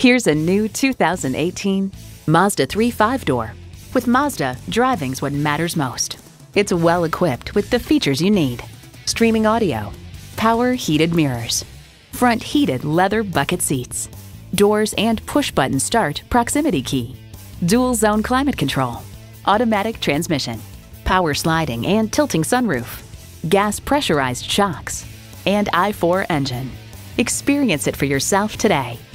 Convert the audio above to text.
Here's a new 2018 Mazda 3 5-door. With Mazda, driving's what matters most. It's well equipped with the features you need. Streaming audio, power heated mirrors, front heated leather bucket seats, doors and push-button start proximity key, dual zone climate control, automatic transmission, power sliding and tilting sunroof, gas pressurized shocks, and i4 engine. Experience it for yourself today.